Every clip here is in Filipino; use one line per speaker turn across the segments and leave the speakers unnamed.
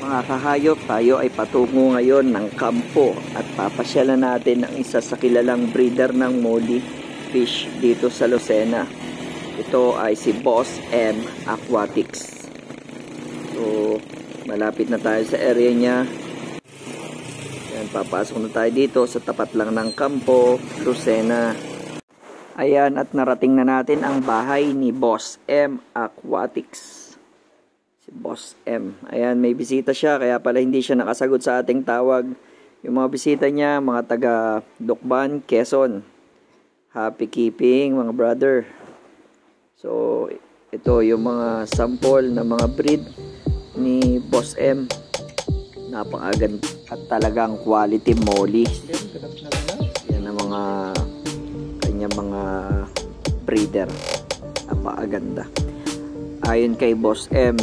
Mga kahayop, tayo ay patungo ngayon ng kampo at papasyalan natin ang isa sa kilalang breeder ng molly fish dito sa Lucena. Ito ay si Boss M Aquatics. So, malapit na tayo sa area niya. Yan, papasok na tayo dito sa tapat lang ng kampo, Lucena. Ayan, at narating na natin ang bahay ni Boss M Aquatics. Si Boss M. Ayan, may bisita siya, kaya pala hindi siya nakasagot sa ating tawag. Yung mga bisita niya, mga taga Dukban, Quezon. Happy keeping, mga brother. So, ito yung mga sample na mga breed ni Boss M. Napakaganda at talagang quality molly. Yan ang mga kanya mga breeder. Napakaganda. Ayon kay Boss M,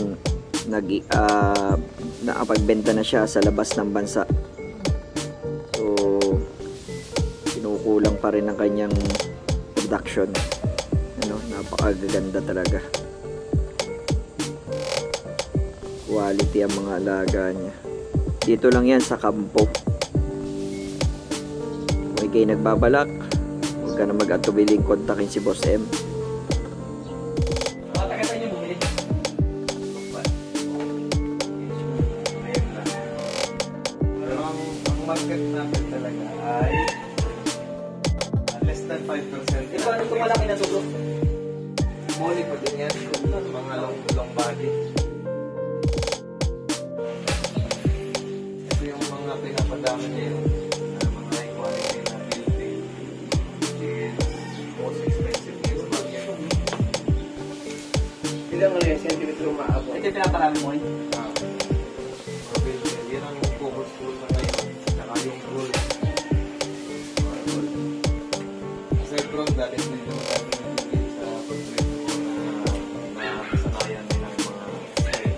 nakapagbenta na siya sa labas ng bansa. So, kinukulang pa rin ang kanyang production. Napakaganda talaga. Quality ang mga alaga niya. Dito lang yan sa kampo. Kung kayo nagbabalak, huwag ka na mag-atubiling kontakin si Boss M.
Market natin talaga ay less than 5%.
E paano ito malaki na tulo?
Molly pa din yan. Mga long body. Ito yung mga pinapadami niya yung mga high quality na building. Which is most expensive yung bagay. Ilang centimeter umaabot?
Ito yung pinaparami mo yun?
Yan ang focus pool na ngayon. Yung rule. Aside from that, is medyo magkakaroon sa pag-trade na kasanayan nila yung mga style.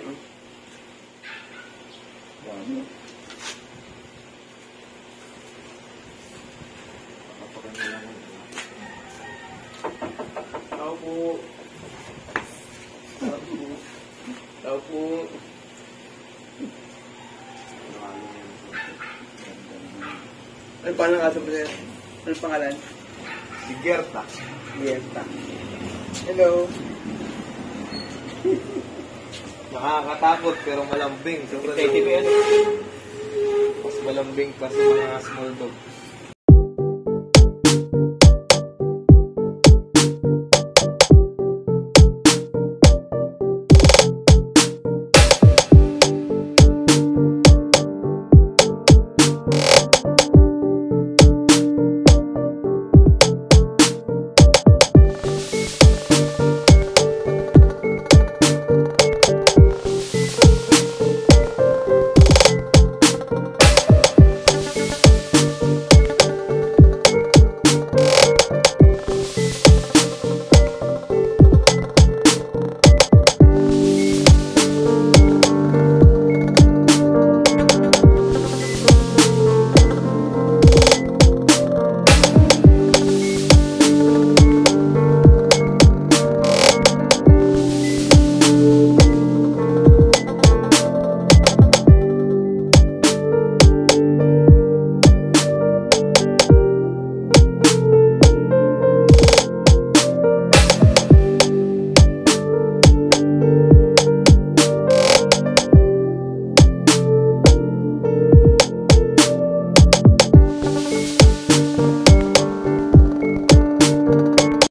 Kapapaganda lang. Tao po. Tao po.
Ano pa ang aso po sir? Ano pangalan?
Si Gerta.
Gerta. Hello.
Nakakatakot pero malambing. Sobrang
Mas
mas malambing pa sa mga small dogs.